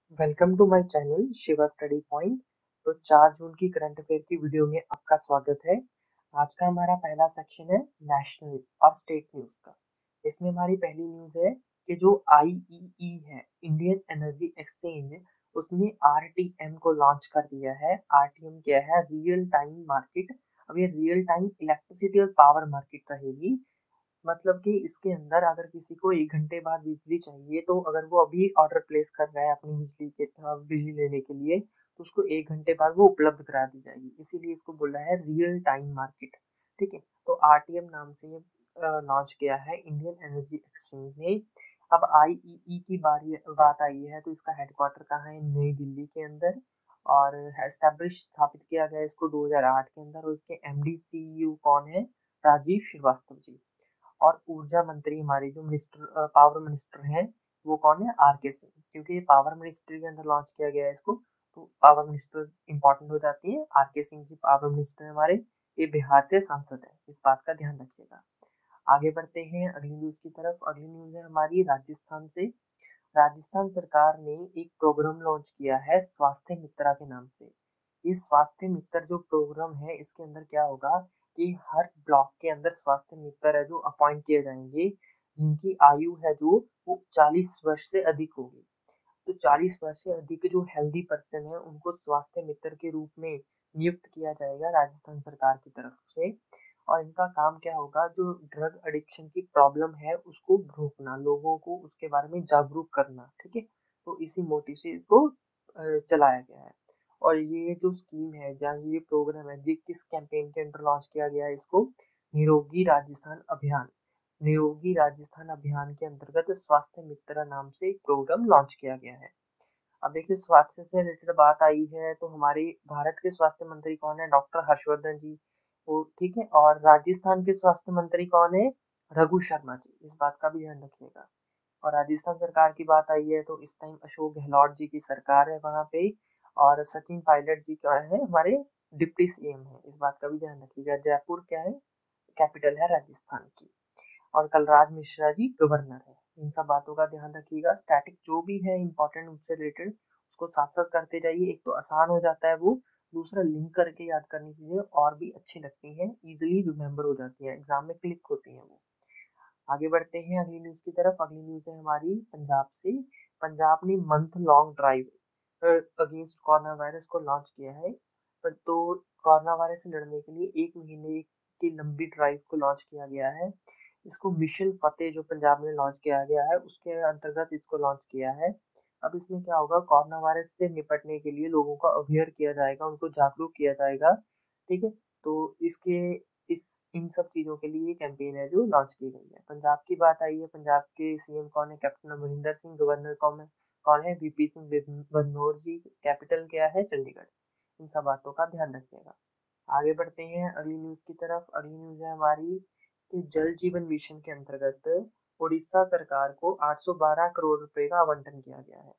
Welcome to my channel Shiva study point. तो 4 जून की current affair की वीडियो में आपका स्वागत है। आज का हमारा पहला सेक्शन है नेशनल और स्टेट न्यूज का। इसमें हमारी पहली न्यूज है कि जो आईईई है, इंडियन एनर्जी एक्सचेंज, उसने आरटीएम को लॉन्च कर दिया है। आरटीएम क्या है? Real time market. अब ये रियल टाइम इलेक्ट्रिसिटी और पावर मार्केट रहेगी। मतलब कि इसके अंदर अगर किसी को 1 घंटे बाद बिजली चाहिए, तो अगर वो अभी ऑर्डर प्लेस कर रहा है अपनी बिजली लेने के लिए, तो उसको 1 घंटे बाद वो उपलब्ध करा दी जाएगी। इसीलिए इसको बोला है रियल टाइम मार्केट। ठीक है, तो आरटीएम नाम से ये लॉन्च किया है इंडियन एनर्जी एक्सचेंज ने। अब आईईई की बात आई है, तो इसका हेडक्वार्टर कहाँ है? नई दिल्ली के अंदर। और एस्टेब्लिश स्थापित किया गया इसको 2008 के अंदर। और इसके एमडी सीईओ कौन है? राजीव श्रीवास्तव जी। और ऊर्जा मंत्री हमारे जो पावर मिनिस्टर हैं, वो कौन है? आर के सिंह। क्योंकि ये पावर मिनिस्ट्री के अंदर लॉन्च किया गया है इसको, तो पावर मिनिस्टर इंपॉर्टेंट हो जाती है। आर के सिंह जी पावर मिनिस्टर हमारे, ये बिहार से सांसद है, इस बात का ध्यान रखिएगा। आगे बढ़ते हैं अगली न्यूज की तरफ। अगली न्यूज है हमारी राजस्थान से। राजस्थान सरकार ने एक प्रोग्राम लॉन्च किया है स्वास्थ्य मित्रा के नाम से। इस स्वास्थ्य मित्र जो प्रोग्राम है, इसके अंदर क्या होगा कि हर ब्लॉक के अंदर स्वास्थ्य मित्र है जो अपॉइंट किए जाएंगे, जिनकी आयु है जो वो 40 वर्ष से अधिक होगी। तो 40 वर्ष से अधिक जो हेल्दी पर्सन है, उनको स्वास्थ्य मित्र के रूप में नियुक्त किया जाएगा राजस्थान सरकार की तरफ से। और इनका काम क्या होगा? जो ड्रग एडिक्शन की प्रॉब्लम है उसको रोकना, लोगों को उसके बारे में जागरूक करना। ठीक है, तो इसी मोटिव से इसको चलाया गया है। और ये जो स्कीम है, जहाँ ये प्रोग्राम है, ये किस कैंपेन के अंदर लॉन्च किया गया है? इसको निरोगी राजस्थान अभियान। निरोगी राजस्थान अभियान के अंतर्गत स्वास्थ्य मित्र नाम से एक प्रोग्राम लॉन्च किया गया है। अब देखिए, स्वास्थ्य से रिलेटेड बात आई है, तो हमारे भारत के स्वास्थ्य मंत्री कौन है? डॉक्टर हर्षवर्धन जी। वो ठीक है। और राजस्थान के स्वास्थ्य मंत्री कौन है? रघु शर्मा जी। इस बात का भी ध्यान रखिएगा। और राजस्थान सरकार की बात आई है, तो इस टाइम अशोक गहलोत जी की सरकार है वहां पे। और सचिन पायलट जी क्या है? हमारे डिप्टी सीएम है। इस बात का भी ध्यान रखिएगा। जयपुर क्या है? कैपिटल है राजस्थान की। और कलराज मिश्रा जी गवर्नर है। इन सब बातों का ध्यान रखिएगा। स्टैटिक जो भी है इंपॉर्टेंट उससे रिलेटेड, उसको साथ साथ करते जाइए। एक तो आसान हो जाता है वो, दूसरा लिंक करके याद करनी चीजें और भी अच्छी लगती हैं, इजिली रिमेम्बर हो जाती है, एग्जाम में क्लिक होती हैं वो। आगे बढ़ते हैं अगली न्यूज की तरफ। अगली न्यूज है हमारी पंजाब से। पंजाब ने month long drive against corona virus को लॉन्च किया है। तो कोरोना वायरस से लड़ने के लिए 1 महीने की लंबी ड्राइव को लॉन्च किया गया है। इसको मिशन फतेह जो पंजाब में लॉन्च किया गया है, उसके अंतर्गत इसको लॉन्च किया है। अब इसमें क्या होगा? कोरोना वायरस से निपटने के लिए लोगों को अवेयर किया जाएगा, उनको जागरूक किया जाएगा। ठीक है, तो इसके इस इन सब चीजों के लिए कैंपेन है जो लॉन्च की गई है। पंजाब की बात आई है, पंजाब के सीएम कौन है? कैप्टन अमरिंदर सिंह। गवर्नर कौन है? वीपी सिंह बदनौर जी। कैपिटल क्या है? चंडीगढ़। इन सब बातों का ध्यान रखिएगा। आगे बढ़ते हैं अगली न्यूज की तरफ। अगली न्यूज है हमारी कि जल जीवन मिशन के अंतर्गत उड़ीसा सरकार को 812 करोड़ रुपए का आवंटन किया गया है।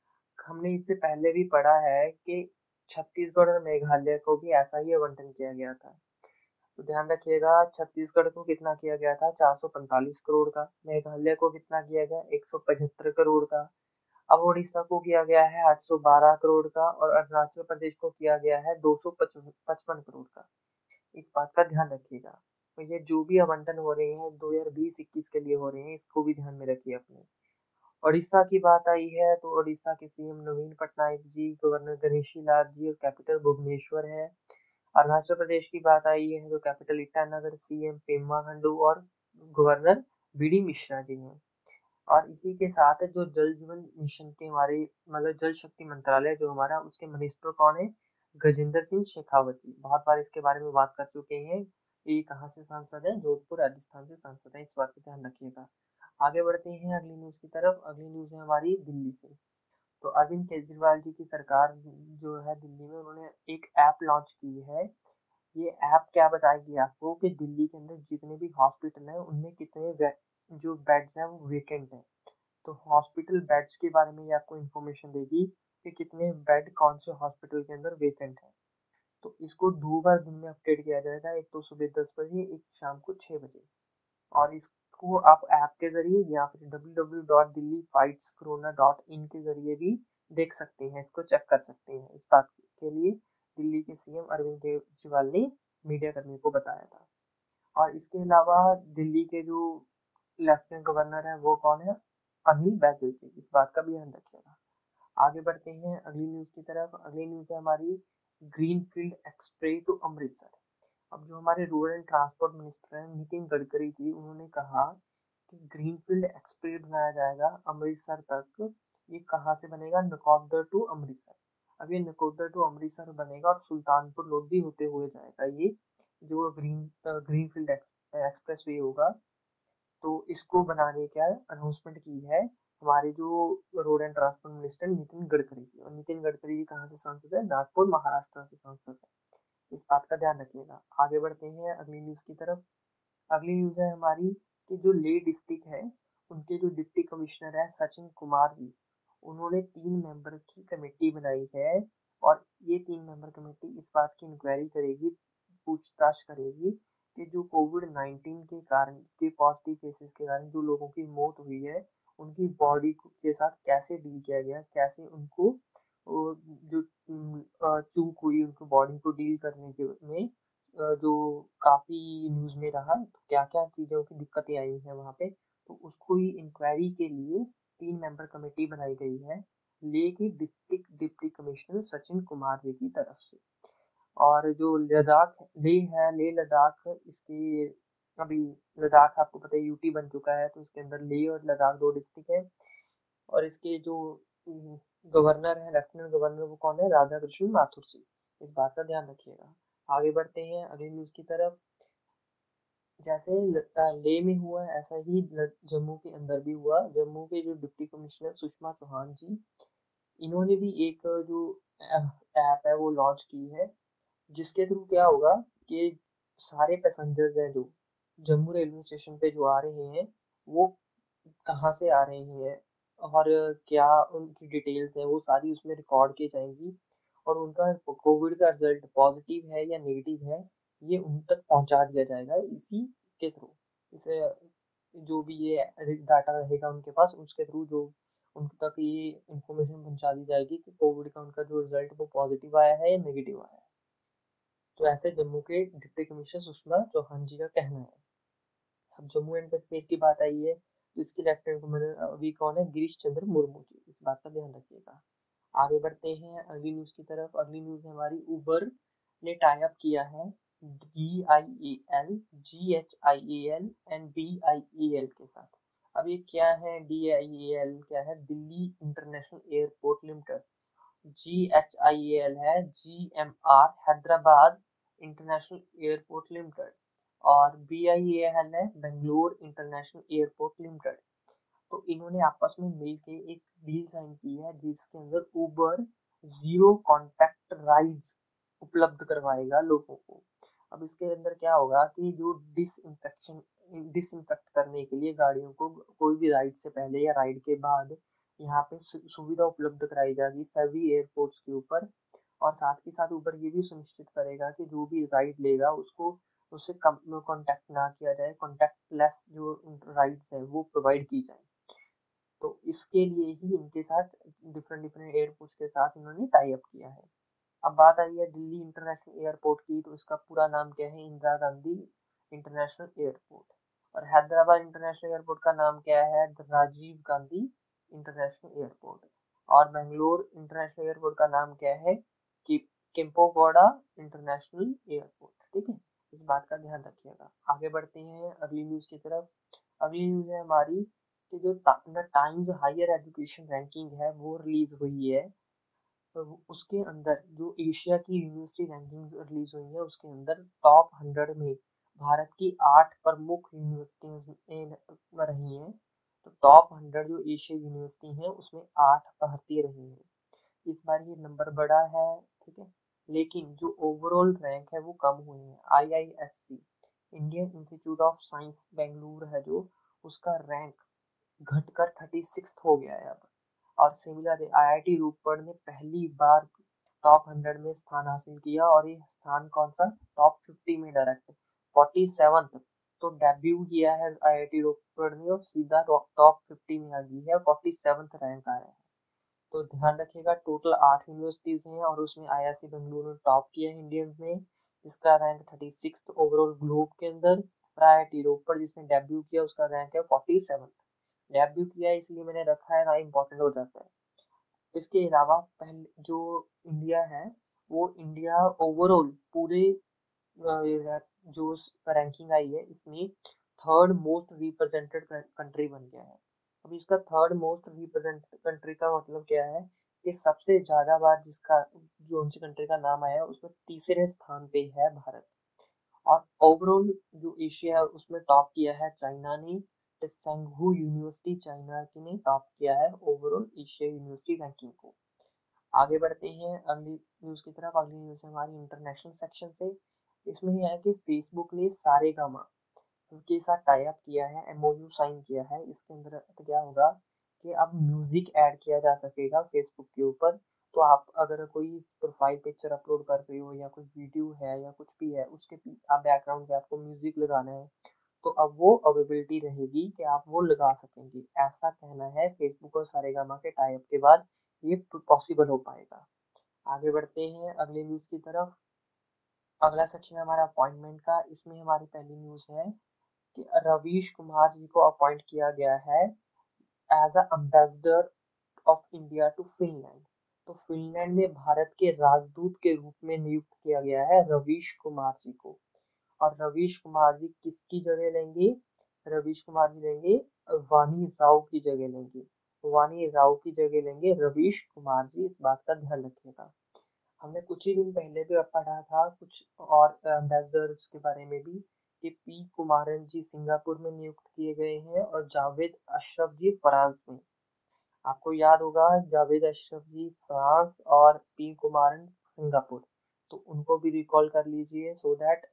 हमने इससे पहले भी पढ़ा है कि छत्तीसगढ़ और मेघालय को भी ऐसा ही आवंटन किया गया था। तो ध्यान रखिएगा, छत्तीसगढ़ को कितना किया गया था? 445 करोड़ का। मेघालय को कितना किया गया? 175 करोड़ का। अब उड़ीसा को किया गया है 812 करोड़ का। और अरुणाचल प्रदेश को किया गया है 255 करोड़ का। इस बात का ध्यान रखिएगा। तो ये जो भी आवंटन हो रहे हैं 2020-21 के लिए हो रहे हैं, इसको भी ध्यान में रखिए अपने। उड़ीसा की बात आई है, तो उड़ीसा के सीएम नवीन पटनायक जी, गवर्नर गणेशी लाल जी, और कैपिटल भुवनेश्वर है। अरुणाचल प्रदेश की बात आई है, तो कैपिटल ईटानगर, सीएम पेमा खंडू और गवर्नर बीडी मिश्रा जी हैं। और इसी के साथ जो जल जीवन मिशन के हमारे, मतलब जल शक्ति मंत्रालय जो हमारा, उसके मिनिस्टर कौन है? गजेंद्र सिंह शेखावत। बहुत बार इसके बारे में बात कर चुके हैं। ये कहाँ से सांसद है? जोधपुर राजस्थान से सांसद है। इस बात का ध्यान रखिएगा। आगे बढ़ते हैं अगली न्यूज की तरफ। अगली न्यूज है हमारी दिल्ली से। तो अरविंद केजरीवाल जी की सरकार जो है दिल्ली में, उन्होंने एक ऐप लॉन्च की है। ये ऐप क्या बताएगी आपको कि दिल्ली के अंदर जितने भी हॉस्पिटल हैं उनमें कितने जो बेड्स हैं वो वेकेंट हैं। तो हॉस्पिटल बेड्स के बारे में ये आपको इन्फॉर्मेशन देगी कि कितने बेड कौन से हॉस्पिटल के अंदर वेकेंट है। तो इसको 2 बार दिन में अपडेट किया जाएगा, एक तो सुबह 10 बजे, एक शाम को 6 बजे। और इसको आप ऐप के जरिए या फिर www.delhifights corona.in के जरिए भी देख सकते हैं, इसको चेक कर सकते हैं। इस बात के लिए दिल्ली के सीएम अरविंद केजरीवाल ने मीडिया कर्मी को बताया था। और इसके अलावा दिल्ली के जो लेफ्टिनेंट गवर्नर है वो कौन है? अनिल बैजल जी। इस बात का भी ध्यान रखिएगा। आगे बढ़ते हैं अगली न्यूज की तरफ। अगली न्यूज है हमारी ग्रीनफील्ड एक्सप्रेस टू अमृतसर। अब जो हमारे रूरल एंड ट्रांसपोर्ट मिनिस्टर हैं नितिन गडकरी जी, उन्होंने कहा कि ग्रीनफील्ड एक्सप्रेस बनाया जाएगा अमृतसर तक। ये कहाँ से बनेगा? नकोदर टू अमृतसर। अब ये नकोदर टू अमृतसर बनेगा और सुल्तानपुर लोधी होते हुए जाएगा। ये जो ग्रीनफील्ड एक्सप्रेस वे होगा, तो इसको बनाने का अनाउंसमेंट की है हमारे जो road and transport minister Nitin Gadkari ji. और नितिन गडकरी जी कहाँ से सांसद है? नागपुर महाराष्ट्र से सांसद है। इस बात का ध्यान रखिएगा। आगे बढ़ते हैं अगली न्यूज की तरफ। अगली न्यूज है हमारी कि जो ले डिस्ट्रिक्ट है उनके जो डिप्टी कमिश्नर है सचिन कुमार जी, उन्होंने 3 मेंबर की कमेटी बनाई है। और ये 3 मेंबर कमेटी इस बात की इंक्वायरी करेगी, पूछताछ करेगी कि जो कोविड-19 के कारण के पॉजिटिव केसेस के कारण जो लोगों की मौत हुई है उनकी बॉडी के साथ कैसे डील किया गया, कैसे उनको जो चूक हुई उनको बॉडी को डील करने के में जो काफी न्यूज में रहा, तो क्या क्या चीजों की दिक्कतें आई हैं वहाँ पे, तो उसको ही इंक्वायरी के लिए 3 मेंबर कमेटी बनाई गई है लेह की district deputy commissioner Sachin Kumar ji की तरफ से। और जो लद्दाख लेह है, लेह लद्दाख, इसकी अभी लद्दाख आपको पता है यूटी बन चुका है, तो इसके अंदर लेह और लद्दाख 2 डिस्ट्रिक्ट है। और इसके जो गवर्नर है, लेफ्टिनेंट गवर्नर, वो कौन है? राधा कृष्ण माथुर जी। इस बात का ध्यान रखिएगा। आगे बढ़ते हैं अगली न्यूज की तरफ। जैसे लेह में हुआ ऐसा ही जम्मू के अंदर भी हुआ। जम्मू के जो डिप्टी कमिश्नर सुषमा चौहान जी, इन्होंने भी एक जो ऐप है वो लॉन्च की है, जिसके थ्रू क्या होगा कि सारे पैसेंजर्स हैं जो जम्मू रेलवे स्टेशन पे जो आ रहे हैं, वो कहाँ से आ रहे हैं और क्या उनकी डिटेल्स है वो सारी उसमें रिकॉर्ड की जाएंगी। और उनका कोविड का रिजल्ट पॉजिटिव है या नेगेटिव है, ये उन तक पहुंचा दिया जाएगा इसी के थ्रू। इसे जो भी ये डाटा रहेगा उनके पास, उसके थ्रू जो उन तक ये इंफॉर्मेशन पहुंचा दी जाएगी कि कोविड का उनका जो रिजल्ट वो पॉजिटिव आया है या नेगेटिव आया है। तो ऐसे जम्मू के डिप्टी कमिश्नर सुषमा चौहान जी का कहना है। अब जम्मू एंड कश्मीर की बात आई है, तो इसके लेफ्टिनेंट गवर्नर अभी कौन है? गिरीश चंद्र मुर्मू जी। इस बात का ध्यान रखिएगा। आगे बढ़ते हैं अगली न्यूज की तरफ। अगली न्यूज है हमारी उबर ने टाई अप किया है DIAL, GHIAL एंड BIAL के साथ। अब ये क्या है? DIAL क्या है? Delhi international airport limited. GHIAL है GMR Hyderabad international airport limited. और BIAL है बेंगलोर इंटरनेशनल एयरपोर्ट लिमिटेड। तो इन्होंने आपस में मिलके एक डील साइन की है जिसके अंदर उबर जीरो कॉन्टैक्ट राइड्स उपलब्ध करवाएगा लोगों को। अब इसके अंदर क्या होगा कि जो डिसइंफेक्ट करने के लिए गाड़ियों को कोई भी राइड से पहले या राइड के बाद यहाँ पे सुविधा उपलब्ध कराई जाएगी सभी एयरपोर्ट्स के ऊपर। और साथ ही साथ उबर ये भी सुनिश्चित करेगा कि जो भी राइड लेगा उसको उससे कॉन्टैक्ट ना किया जाए, कॉन्टैक्टलेस जो राइड्स है वो प्रोवाइड की जाए। तो इसके लिए ही इनके साथ डिफरेंट डिफरेंट एयरपोर्ट्स के साथ इन्होंने टाई अप किया है। अब बात आई है दिल्ली इंटरनेशनल एयरपोर्ट की, तो इसका पूरा नाम क्या है? Indira Gandhi international airport. और हैदराबाद इंटरनेशनल एयरपोर्ट का नाम क्या है? Rajiv Gandhi international airport. और बेंगलोर इंटरनेशनल एयरपोर्ट का नाम क्या है? कि केम्पोगौड़ा इंटरनेशनल एयरपोर्ट। ठीक है, इस बात का ध्यान रखिएगा। आगे बढ़ते हैं अगली न्यूज की तरफ। अगली न्यूज है हमारी कि जो टाइम्स हायर एजुकेशन रैंकिंग है वो रिलीज हुई है। तो उसके अंदर जो एशिया की यूनिवर्सिटी रैंकिंग रिलीज हुई है, उसके अंदर टॉप 100 में भारत की 8 प्रमुख यूनिवर्सिटियां रही हैं। तो टॉप 100 जो एशिया यूनिवर्सिटी हैं उसमें 8 भारतीय रही हैं। इस बार ये नंबर बढ़ा है, ठीक है, लेकिन जो ओवरऑल रैंक है वो कम हुई है। IISc Indian institute of science Bengaluru है जो, उसका रैंक घटकर 36 हो गया है अब। और सिमिलर IIT रूपड़ ने पहली बार टॉप 100 में स्थान हासिल किया, और ये स्थान कौन सा? टॉप 50 में डायरेक्ट 47th। तो डेब्यू किया है IIT रूपड़ ने और सीधा टॉप 50 में आ गई है, 47th रैंक आया है। तो ध्यान रखिएगा टोटल 8 यूनिवर्सिटीज हैं और उसमें IISc बेंगलुरु ने टॉप किया है इंडियंस में, जिसका रैंक 36 ओवरऑल ग्लोब के अंदर। प्रायट यूरोप पर जिसने डेब्यू किया उसका रैंक है 47। डेब्यू किया इसलिए मैंने रखा है ना, इम्पोर्टेंट हो जाता है। इसके अलावा पहले जो इंडिया है वो इंडिया ओवरऑल पूरे जो रैंकिंग आई है इसमें थर्ड मोस्ट रिप्रेजेंटेड कंट्री बन गया है। अब इसका थर्ड मोस्ट रिप्रेजेंटेड कंट्री का मतलब क्या है कि सबसे ज्यादा बार जिसका जो उनकी कंट्री का नाम आया है उसमें तीसरे स्थान पे है भारत। और ओवरऑल जो एशिया है उसमें टॉप किया है चाइना ने। त्संगहू यूनिवर्सिटी चाइना की ने टॉप किया है ओवरऑल एशिया यूनिवर्सिटी रैंकिंग को। आगे बढ़ते हैं अगली न्यूज की तरफ। अगली न्यूज है हमारी इंटरनेशनल सेक्शन से। इसमें यह है कि फेसबुक ने सारेगामा के साथ टाई अप किया है, MOU साइन किया है। इसके अंदर क्या होगा कि अब म्यूजिक ऐड किया जा सकेगा फेसबुक के ऊपर। तो आप अगर कोई प्रोफाइल पिक्चर अपलोड कर रहे हो या कुछ वीडियो है या कुछ भी है उसके आप बैकग्राउंड पे आपको म्यूजिक लगाना है तो अब वो अवेलेबिलिटी रहेगी कि आप वो लगा सकेंगे। ऐसा कहना है फेसबुक और सारेगामा के टाई अप के बाद ये पॉसिबल हो पाएगा। आगे बढ़ते हैं अगले न्यूज की तरफ। अगला सेक्शन है हमारा अपॉइंटमेंट का। इसमें हमारी पहली न्यूज है कि रवीश कुमार जी को अपॉइंट किया गया है as a ambassador of India to Finland. तो फिनलैंड में भारत के राजदूत के रूप में नियुक्त किया गया है रवीश कुमार जी को। और रवीश कुमार जी किसकी जगह लेंगे? रवीश कुमार जी लेंगे वानी राव की जगह लेंगे। वानी राव की जगह लेंगे रवीश कुमार जी, इस बात का ध्यान रखिएगा। हमने कुछ ही दिन पहले भी पढ़ा था कुछ और एम्बेसडर्स के बारे में भी कि पी कुमारन जी सिंगापुर में नियुक्त किए गए हैं और जावेद अशरफ जी फ्रांस में। आपको याद होगा जावेद अशरफ जी फ्रांस और पी कुमारन सिंगापुर, तो उनको भी रिकॉल कर लीजिए सो दैट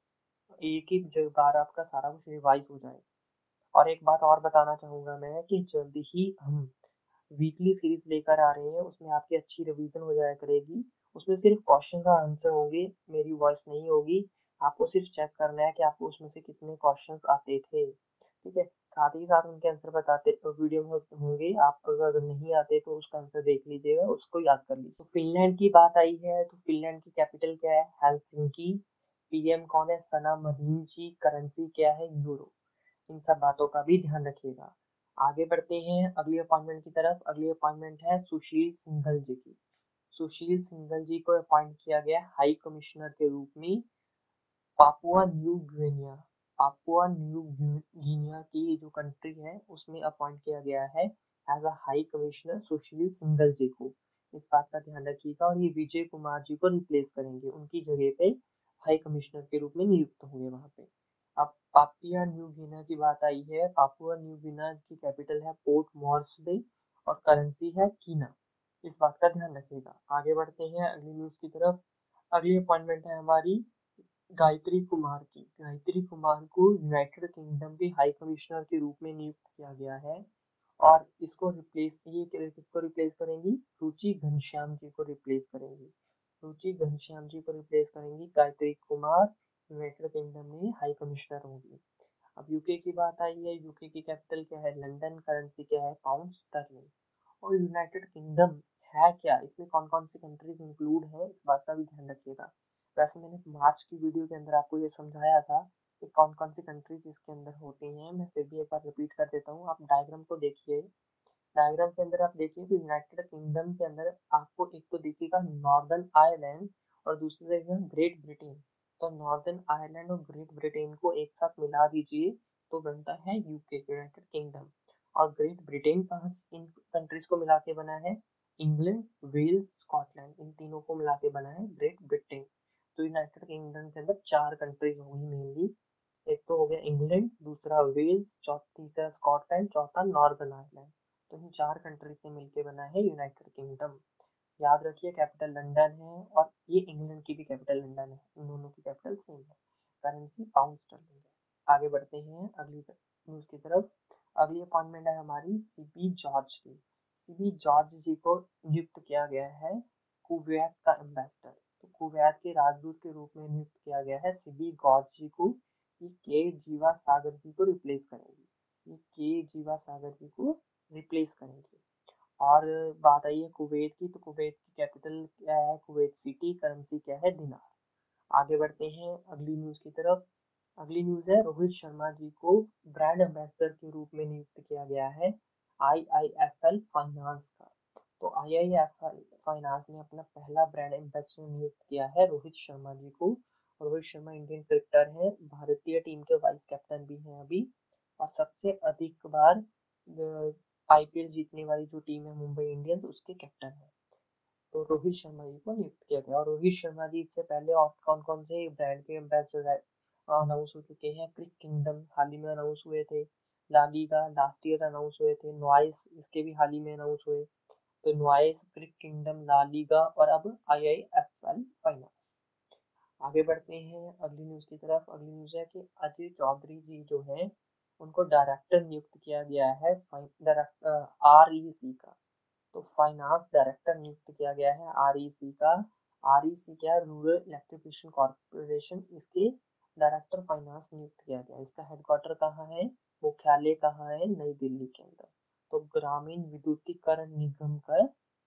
एक ही बार आपका सारा कुछ रिवाइज हो जाए। और एक बात और बताना चाहूंगा मैं कि जल्द ही हम वीकली सीरीज लेकर आ रहे हैं, उसमें आपकी अच्छी रिवीजन हो जाया करेगी। उसमें सिर्फ क्वेश्चन का आंसर होंगे, मेरी वॉइस नहीं होगी। आपको सिर्फ चेक करना है कि आपको उसमें से कितने क्वेश्चंस आते थे, ठीक है। साथ ही साथ उनके आंसर बताते वीडियो में होंगे। आप अगर नहीं आते तो उसका आंसर देख लीजिएगा, उसको याद कर लीजिए। तो फिनलैंड की बात आई है तो फिनलैंड की कैपिटल क्या है? हेलसिंकी। PM कौन है? सना मरीनची। करेंसी क्या है? यूरो। इन सब बातों का भी ध्यान रखिएगा। आगे बढ़ते हैं अगली अपॉइंटमेंट की तरफ। अगली अपॉइंटमेंट है सुशील सिंघल जी की। सुशील सिंघल जी को अपॉइंट किया गया हाई कमिश्नर के रूप में Papua New Guinea. Papua New Guinea की जो कंट्री है उसमें अपॉइंट किया गया है as a high commissioner Sushil Singhal ji को। इस बात का ध्यान रखिएगा। और ये विजय कुमार जी को रिप्लेस करेंगे, उनकी जगह पे हाई कमिश्नर के रूप में नियुक्त होंगे वहां पे। अब पापुआ न्यू गिनिया की बात आई है। पापुआ न्यू गिनिया की कैपिटल है पोर्ट मॉर्सबी और करेंसी है कीना। इस बात का ध्यान रखिएगा। आगे बढ़ते हैं अगली न्यूज की तरफ। अगली अपॉइंटमेंट है हमारी गायत्री कुमार की। गायत्री कुमार को यूनाइटेड किंगडम के हाई कमिश्नर के रूप में नियुक्त किया गया है। और इसको किसको रिप्लेस करेंगी? रुचि घनश्याम जी को रिप्लेस करेंगी। रुचि घनश्याम जी को रिप्लेस करेंगी गायत्री कुमार, यूनाइटेड किंगडम में हाई कमिश्नर होंगी। अब यूके की बात आई है। यूके की कैपिटल क्या है? लंदन। करेंसी क्या है? Pound sterling. और यूनाइटेड किंगडम है क्या, इसमें कौन कौन सी कंट्रीज इंक्लूड है, इस बात का भी ध्यान रखिएगा। वैसे मैंने मार्च की वीडियो के अंदर आपको ये समझाया था कि कौन कौन सी कंट्रीज इसके अंदर होती हैं। मैं फिर भी एक बार रिपीट कर देता हूँ। आप डायग्राम को देखिए। डायग्राम के अंदर आप देखिए तो यूनाइटेड किंगडम के अंदर आपको एक तो दिखेगा नॉर्दर्न आयरलैंड और दूसरी देखेगा ग्रेट ब्रिटेन। तो नॉर्दर्न आयरलैंड और ग्रेट ब्रिटेन को एक साथ मिला दीजिए तो बनता है यूके, यूनाइटेड किंगडम। और ग्रेट ब्रिटेन कहाँ इन कंट्रीज को मिला के बना है? इंग्लैंड, वेल्स, स्कॉटलैंड, इन तीनों को मिला के बना है ग्रेट ब्रिटेन। तो यूनाइटेड किंगडम के अंदर 4 कंट्रीज होंगी मेनली। एक तो हो गया इंग्लैंड, दूसरा वेल्स, तीसरा स्कॉटलैंड, चौथा नॉर्दर्न आयरलैंड। तो इन 4 कंट्री से मिलकर बना है यूनाइटेड किंगडम। याद रखिए कैपिटल लंदन है और ये इंग्लैंड की भी कैपिटल लंदन है, इन दोनों की कैपिटल सेम है। करेंसी पाउंड स्टर्लिंग है। आगे बढ़ते हैं अगली न्यूज की तरफ। अगली अपॉइंटमेंट है हमारी CP जॉर्ज की। CP जॉर्ज जी को नियुक्त किया गया है कुवैत का एम्बेसडर। तो कुवैत के राजदूत के रूप में नियुक्त किया गया है CP जॉर्ज जी को। ये के जीवा सागर जी को रिप्लेस करेंगे। ये के जीवा सागर जी को रिप्लेस करेंगे। और बात आई है कुवैत की, तो कुवैत की कैपिटल क्या है, कुवैत सिटी, करेंसी क्या है, दिनार। आगे बढ़ते हैं अगली न्यूज की तरफ। अगली न्यूज है रोहित शर्मा जी को ब्रांड एम्बेसडर के रूप में नियुक्त किया गया है आईआईएफएल फाइनेंस का। तो आईआईएफएल फाइनेंस ने अपना पहला ब्रांड एम्बेसडर नियुक्त किया है रोहित शर्मा जी को। रोहित शर्मा इंडियन क्रिकेटर हैं, भारतीय टीम के वाइस कैप्टन भी हैं अभी, और सबसे अधिक बार आईपीएल जीतने वाली जो टीम है मुंबई इंडियंस, उसके कैप्टन है। तो रोहित शर्मा जी को नियुक्त किया गया। और रोहित शर्मा जी इससे पहले और कौन कौन से ब्रांड के एम्बेसडर अनाउंस हो चुके हैं, क्रिक किंगडम हाल ही में अनाउंस हुए थे, La Liga last year announce हुए थे, नॉइस इसके भी हाल ही में अनाउंस हुए। तो Noise, Crick Kingdom, La Liga और अब आईआईएफएल फाइनेंस। आगे बढ़ते हैं अगली न्यूज की तरफ। अगली न्यूज है कि अजय चौधरी जी जो है उनको डायरेक्टर नियुक्त किया गया है आरईसी का। तो फाइनेंस डायरेक्टर नियुक्त किया गया है आरईसी का। आरईसी क्या है, रूरल इलेक्ट्रिफिकेशन कॉर्पोरेशन, इसके डायरेक्टर फाइनेंस नियुक्त किया गया। इसका हेडक्वार्टर कहाँ है, मुख्यालय कहाँ है, नई दिल्ली के अंदर। तो ग्रामीण विद्युतीकरण निगम का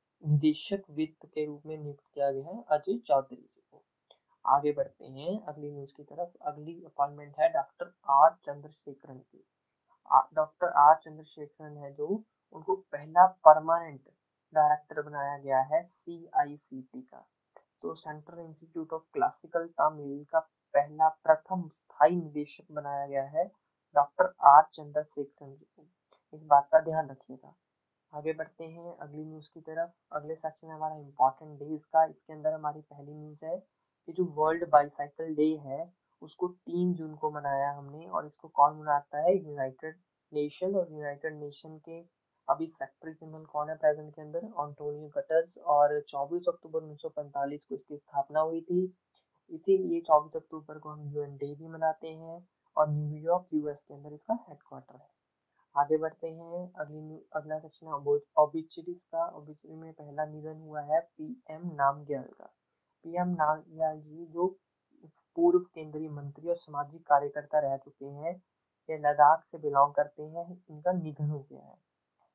निदेशक वित्त के रूप में नियुक्त किया गया है अजय चौधरी जी को। आगे बढ़ते हैं अगली न्यूज की तरफ। अगली अपॉइंटमेंट है डॉक्टर आर चंद्रशेखरन की। डॉक्टर आर चंद्रशेखरन है जो, उनको पहला परमानेंट डायरेक्टर बनाया गया है सीआईसीटी का। तो central institute of classical Tamil का पहला प्रथम स्थायी निदेशक बनाया गया है डॉक्टर आर चंद्रशेखरन जी को। इस बात का ध्यान रखिएगा। आगे बढ़ते हैं अगली न्यूज की तरफ। अगले सेक्शन है हमारा इम्पोर्टेंट डेज का। इसके अंदर हमारी पहली न्यूज है कि जो वर्ल्ड बाईसाइकिल डे है उसको 3 जून को मनाया हमने, और इसको कौन मनाता है, यूनाइटेड नेशन। और यूनाइटेड नेशन के अभी सेक्रेटरी जनरल कौन है प्रेजेंट के अंदर, एंटोनियो गटर्स। और 24 अक्टूबर 1945 को इसकी स्थापना हुई थी, इसीलिए 24 अक्टूबर को हम यूएन डे भी मनाते हैं। और न्यूयॉर्क यूएस के अंदर इसका हेडक्वार्टर है। आगे बढ़ते हैं अगला सेक्शन है ओबिचुरीज का। ओबिचुरी में पहला निधन हुआ है पीएम नामग्याल का। पीएम नामग्याल जी जो पूर्व केंद्रीय मंत्री और सामाजिक कार्यकर्ता रह चुके हैं, ये लद्दाख से बिलोंग करते हैं, इनका निधन हो गया है।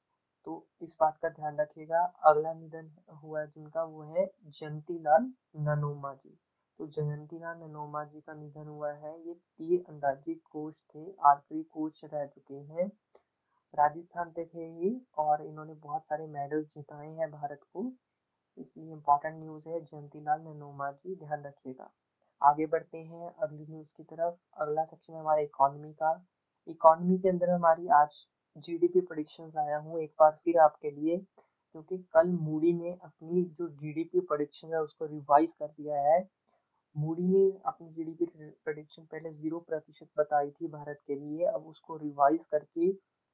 तो इस बात का ध्यान रखिएगा। अगला निधन हुआ है जिनका, वो है जयंतीलाल ननोमा जी। तो जयंतीलाल ननोमा जी का निधन हुआ है। ये तीर अंदाजी कोच थे, आर्चरी कोच रह चुके हैं, राजस्थान से थे ये, और इन्होंने बहुत सारे मेडल्स जिताए हैं भारत को, इसलिए इम्पोर्टेंट न्यूज़ है जयंतीलाल ननोमा जी, ध्यान रखिएगा। आगे बढ़ते हैं अगली न्यूज़ की तरफ। अगला सेक्शन है हमारा इकोनॉमी का। इकोनॉमी के अंदर हमारी आज जीडीपी प्रेडिक्शंस लाया हूँ एक बार फिर आपके लिए, क्योंकि कल मूडी ने अपनी जो जीडीपी प्रेडिक्शन है उसको रिवाइज कर दिया है। मूडी ने अपनी जीडीपी प्रेडिक्शन पहले 0% बताई थी भारत के लिए, अब उसको रिवाइज करके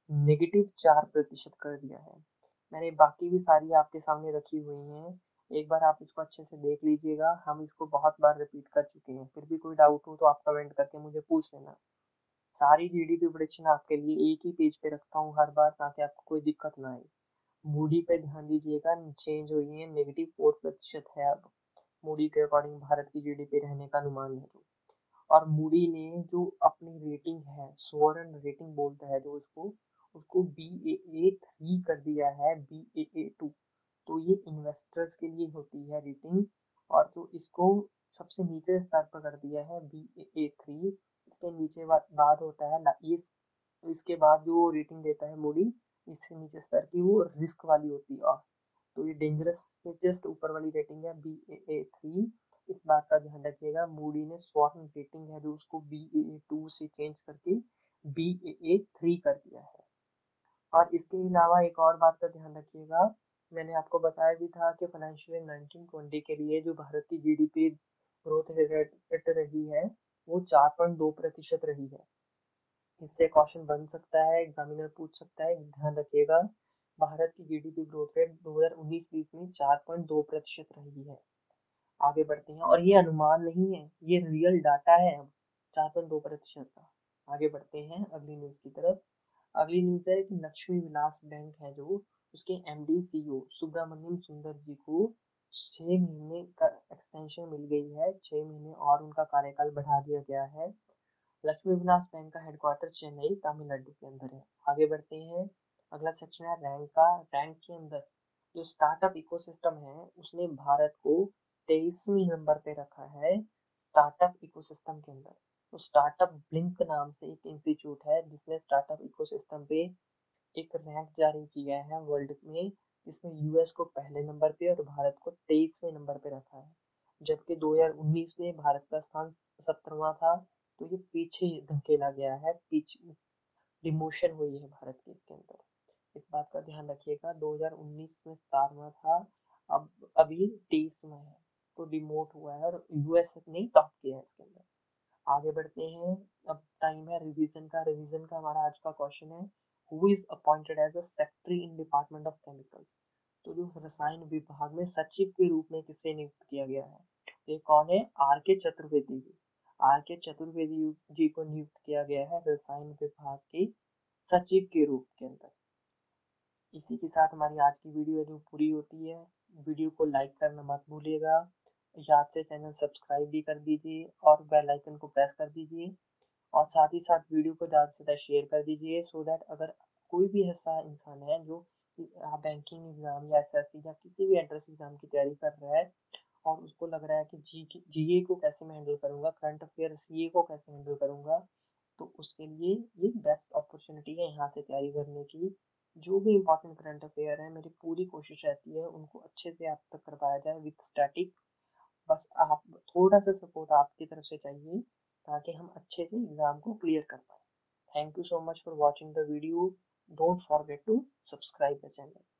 -4% कर दिया है। मैंने बाकी भी सारी आपके सामने रखी हुई हैं, एक बार आप इसको अच्छे से देख लीजिएगा। हम इसको बहुत बार रिपीट कर चुके हैं, फिर भी कोई डाउट हो तो आप कमेंट करके मुझे पूछ लेना। सारी जीडीपी प्रेडिक्शन आपके लिए एक ही पेज पे रखता हूँ हर बार, ताकि आपको कोई दिक्कत ना आए। मूडी पे ध्यान दीजिएगा, चेंज हुई है, -4% है अब मूडी के अकॉर्डिंग भारत की जीडीपी रहने का अनुमान है। और मूडी ने जो अपनी रेटिंग है, सोवरेन रेटिंग बोलता है जो उसको, उसको Baa3 कर दिया है, Baa2। तो ये इन्वेस्टर्स के लिए होती है रेटिंग, और जो इसको सबसे नीचे स्तर पर कर दिया है Baa3, इसके नीचे बाद होता है ये, इसके बाद जो रेटिंग देता है मूडी इससे नीचे स्तर की, वो रिस्क वाली होती है। और तो ये डेंजरस से जस्ट ऊपर वाली रेटिंग है Baa3। इस बात का ध्यान रखिएगा। मूडी ने स्वर्ण रेटिंग है जो उसको Baa2 से चेंज करके Baa3 कर दिया है। और इसके अलावा एक और बात का ध्यान रखिएगा, मैंने आपको बताया भी था कि फाइनेंशियल ईयर 1920 के लिए जो भारत की जीडीपी ग्रोथ रेट रही है वो 4.2% रही है। इससे क्वेश्चन बन सकता है, एग्जामिनर पूछ सकता है, ध्यान रखिएगा। भारत की जीडीपी ग्रोथ रेट 2019-20 में 4.2% रही है। आगे बढ़ते हैं, और ये अनुमान नहीं है, ये रियल डाटा है अब 4.2% का। आगे बढ़ते हैं अगली न्यूज की तरफ। अगली न्यूज है कि लक्ष्मी विलास बैंक है जो, उसके एमडी सीईओ सुब्रमण्यम सुंदर जी को 6 महीने का एक्सटेंशन मिल गई है, 6 महीने और उनका कार्यकाल बढ़ा दिया गया है। लक्ष्मी विलास बैंक का हेडक्वार्टर चेन्नई तमिलनाडु के अंदर है। आगे बढ़ते हैं अगला सेक्शन है रैंक का। रैंक के अंदर जो स्टार्टअप इकोसिस्टम है उसने भारत को 23वीं नंबर पे रखा है स्टार्टअप इकोसिस्टम के अंदर। तो स्टार्टअप ब्लिंक नाम से एक इंस्टीट्यूट है जिसने स्टार्टअप इकोसिस्टम पे एक रैंक जारी किया है वर्ल्ड में, जिसमें यूएस को पहले नंबर पे और भारत को 23वें नंबर पे रखा है। जबकि 2019 में भारत का स्थान 17वां था, तो ये पीछे धकेला गया है, पीछे डिमोशन हुई है भारत की इसके अंदर। इस बात का ध्यान रखिएगा, 2019 में 17वां था, अब अभी 23 में है, तो डिमोट हुआ है और यूएस ने टॉप किया है इसके अंदर। आगे बढ़ते हैं, अब टाइम है रिवीजन का। रिवीजन का हमारा आज का क्वेश्चन है, who is appointed as a secretary in department of chemicals. तो जो रसायन विभाग में सचिव के रूप में किसे नियुक्त किया गया है, ये कौन है? आर के चतुर्वेदी जी। आर के चतुर्वेदी जी को नियुक्त किया गया है रसायन विभाग के सचिव के रूप के अंदर। इसी के साथ हमारी आज की वीडियो जो पूरी होती है। वीडियो को लाइक करना मत भूलिएगा, याद से चैनल सब्सक्राइब भी कर दीजिए और बेल आइकन को प्रेस कर दीजिए, और साथ ही साथ वीडियो को ज़्यादा से ज़्यादा शेयर कर दीजिए, सो दैट अगर कोई भी ऐसा इंसान है जो बैंकिंग एग्जाम या एसएससी या किसी भी एंट्रेंस एग्जाम की तैयारी कर रहा है और उसको लग रहा है कि जीए को कैसे मैं हैंडल करूंगा, करंट अफेयर सीए को कैसे हैंडल करूंगा, तो उसके लिए ये बेस्ट अपॉर्चुनिटी है यहाँ से तैयारी करने की। जो भी इंपॉर्टेंट करंट अफेयर है, मेरी पूरी कोशिश रहती है उनको अच्छे से आप तक करवाया जाए विथ स्टैटिक। बस आप थोड़ा सा सपोर्ट आपकी तरफ से चाहिए ताकि हम अच्छे से एग्जाम को क्लियर कर पाए। Thank you so much for watching the video. Don't forget to subscribe the channel.